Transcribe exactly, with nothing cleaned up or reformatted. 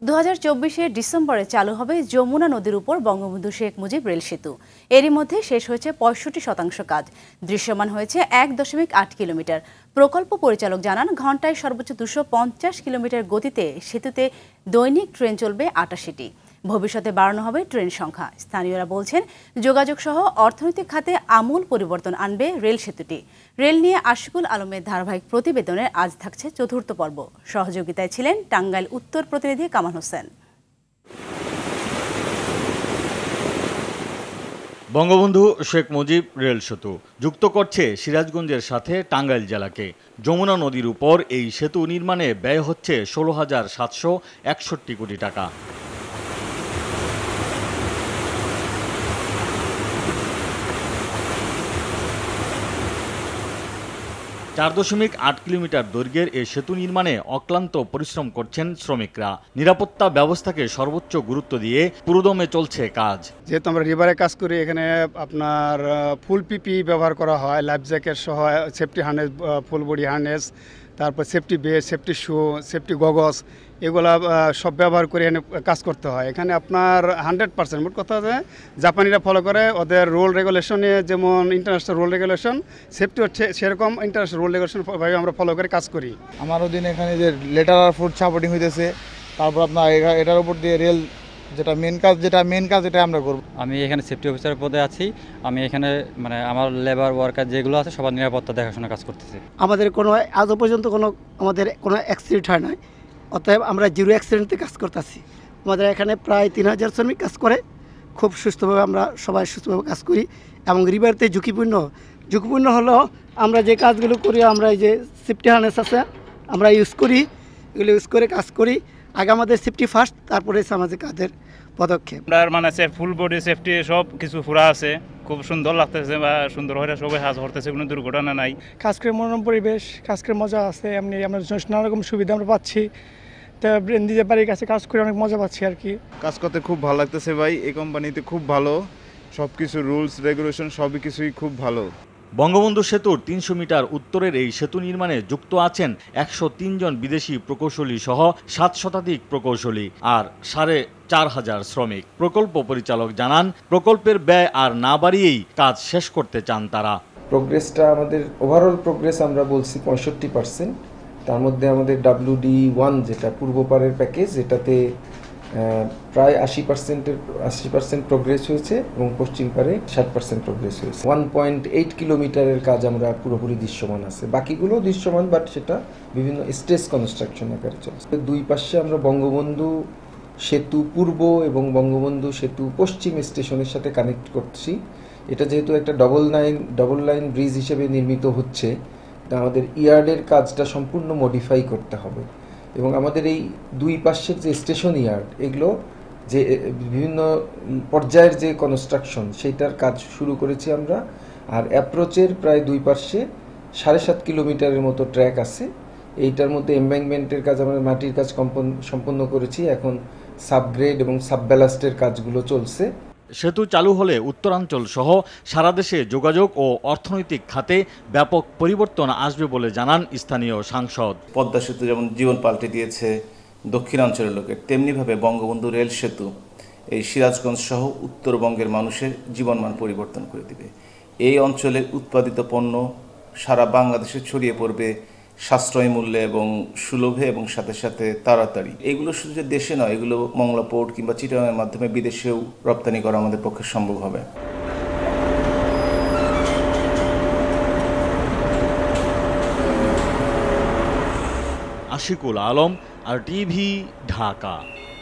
দু হাজার চব্বিশের ডিসেম্বরে চালু হবে যমুনা নদীর উপর বঙ্গবন্ধু শেখ মুজিব রেল সেতু। এরই মধ্যে শেষ হয়েছে পঁয়ষট্টি শতাংশ কাজ, দৃশ্যমান হয়েছে এক দশমিক আট কিলোমিটার। প্রকল্প পরিচালক জানান, ঘন্টায় সর্বোচ্চ দুশো পঞ্চাশ কিলোমিটার গতিতে সেতুতে দৈনিক ট্রেন চলবে আটাশিটি। ভবিষ্যতে বাড়ানো হবে ট্রেন সংখ্যা। স্থানীয়রা বলছেন, যোগাযোগ সহ অর্থনৈতিক খাতে আমূল পরিবর্তন আনবে রেল সেতুটি। রেল নিয়ে আশিকুল আলমের ধারাবাহিক প্রতিবেদনে আজ থাকছে চতুর্থ পর্ব। সহযোগিতায় ছিলেন টাঙ্গাইল উত্তর প্রতিনিধি কামাল হোসেন। বঙ্গবন্ধু শেখ মুজিব রেল সেতু যুক্ত করছে সিরাজগঞ্জের সাথে টাঙ্গাইল জেলাকে। যমুনা নদীর উপর এই সেতু নির্মাণে ব্যয় হচ্ছে ষোলো হাজার সাতশো একষট্টি কোটি টাকা। চার দশমিক আট কিলোমিটার দৈর্ঘ্যের এই সেতু নির্মাণে অক্লান্ত পরিশ্রম করছেন শ্রমিকরা। নিরাপত্তা ব্যবস্থাকে সর্বোচ্চ গুরুত্ব দিয়ে পুরোদমে চলছে কাজ। যেহেতু আমরা রিভারে কাজ করি, এখানে আপনার ফুল পিপি ব্যবহার করা হয়, লাইফ জ্যাকেট সহ safety harness, full body harness, তারপর সেফটি বেস, সেফটি শু, সেফটি গগস, এগুলা সব ব্যবহার করে এখানে কাজ করতে হয়। এখানে আপনার হান্ড্রেড পার্সেন্ট মোট কথা আছে জাপানিরা ফলো করে ওদের রুল রেগুলেশনে, যেমন ইন্টারন্যাশনাল রুল রেগুলেশন সেফটি হচ্ছে, সেরকম ইন্টারন্যাশনাল রুল রেগুলেশন ভাবে আমরা ফলো করে কাজ করি। আমার অধীন এখানে যে লেটার আর ফুড সাপোর্টিং হইতেছে, তারপর আপনার এটার উপর দিয়ে রেল যেটা মেন কাজ যেটা মেন কাজ এটা আমরা করব। আমি এখানে সেফটি অফিসারের পদে আছি। আমি এখানে মানে আমার লেবার ওয়ার্কার যেগুলো আছে সবার নিরাপত্তা দেখাশোনা কাজ করতেছি। আমাদের কোনো আজও পর্যন্ত কোনো আমাদের কোনো অ্যাক্সিডেন্ট হয় নাই, অতএব আমরা জিরো অ্যাক্সিডেন্টে কাজ করতেছি। আমাদের এখানে প্রায় তিন হাজার শ্রমিক কাজ করে, খুব সুস্থভাবে আমরা সবাই সুস্থভাবে কাজ করি। এবং রিভারতে ঝুঁকিপূর্ণ ঝুঁকিপূর্ণ হলো আমরা যে কাজগুলো করি, আমরা এই যে সেফটি হার্নেস আছে আমরা ইউজ করি, এগুলো ইউজ করে কাজ করি। আগে আমাদের সেফটি ফার্স্ট, তারপরে সামাজিক কাজের পদক্ষেপ। আপনার মানে ফুল বডি সেফটি সব কিছু পুরা আছে, খুব সুন্দর লাগতেছে বা সুন্দর হয়ে সবাই কাজ করতেছে, কোনো দুর্ঘটনা নাই। কাজ করে মনোরম পরিবেশ, কাজ করে মজা আছে, এমনি আমরা নানা রকম সুবিধা আমরা পাচ্ছি। তা নিজের বাড়ির কাছে কাজ করে অনেক মজা পাচ্ছি আর কি। কাজ করতে খুব ভালো লাগতেছে ভাই, এই কোম্পানিতে খুব ভালো, সব কিছু রুলস রেগুলেশন সবই কিছুই খুব ভালো। বঙ্গবন্ধু সেতুর তিনশো মিটার উত্তরের এই সেতু নির্মাণে যুক্ত আছেন একশো তিন জন বিদেশি প্রকৌশলী সহ সাত শতাধিক প্রকৌশলী আর সাড়ে চার হাজার শ্রমিক। প্রকল্প পরিচালক জানান, প্রকল্পের ব্যয় আর না বাড়িয়েই কাজ শেষ করতে চান তারা। প্রোগ্রেসটা আমাদের ওভারঅল প্রোগ্রেস আমরা বলছি পঁয়ষট্টি পার্সেন্ট। তার মধ্যে আমাদের ডাব্লিউডি ওয়ান যেটা পূর্ব পারের প্যাকেজ, এটাতে প্রায় আশি পার্সেন্টের আশি পার্সেন্ট প্রোগ্রেস হয়েছে এবং পশ্চিম পারে ষাট পার্সেন্ট প্রোগ্রেস হয়েছে। ওয়ান পয়েন্ট এইট কিলোমিটারের কাজ আমরা পুরোপুরি দৃশ্যমান আছে, বাকিগুলো দৃশ্যমান বাট সেটা বিভিন্ন স্টেজ কনস্ট্রাকশন আকারে চলছে। দুই পাশে আমরা বঙ্গবন্ধু সেতু পূর্ব এবং বঙ্গবন্ধু সেতু পশ্চিম স্টেশনের সাথে কানেক্ট করছি। এটা যেহেতু একটা double line double line bridge হিসেবে নির্মিত হচ্ছে, তা আমাদের ইয়ার্ডের কাজটা সম্পূর্ণ মডিফাই করতে হবে এবং আমাদের এই দুই পাশের যে স্টেশন ইয়ার্ড, এগুলো যে বিভিন্ন পর্যায়ের যে কনস্ট্রাকশন সেইটার কাজ শুরু করেছি আমরা। আর অ্যাপ্রোচের প্রায় দুই পাশে সাড়ে সাত কিলোমিটারের মতো ট্র্যাক আছে। এইটার মধ্যে এমব্যাঙ্কমেন্টের কাজ আমরা মাটির কাজ সম্পন্ন করেছি, এখন সাবগ্রেড এবং সাবব্যালাস্টের কাজগুলো চলছে। সেতু চালু হলে উত্তরাঞ্চল সহ সারা দেশে যোগাযোগ ও অর্থনৈতিক খাতে ব্যাপক পরিবর্তন আসবে বলে জানান স্থানীয় সাংসদ। পদ্মা সেতু যেমন জীবন পাল্টে দিয়েছে দক্ষিণাঞ্চলের লোকের, তেমনিভাবে বঙ্গবন্ধু রেল সেতু এই সিরাজগঞ্জ সহ উত্তরবঙ্গের মানুষের জীবনমান পরিবর্তন করে দিবে। এই অঞ্চলে উৎপাদিত পণ্য সারা বাংলাদেশে ছড়িয়ে পড়বে সাশ্রয়ী মূল্যে এবং সুলভে এবং সাথে সাথে তাড়াতাড়ি। এগুলো শুধু যে দেশে নয়, এগুলো মংলা পোর্ট কিংবা চিটাগাংয়ের মাধ্যমে বিদেশেও রপ্তানি করা আমাদের পক্ষে সম্ভব হবে। Ashiqul Alam, R TV, Dhaka.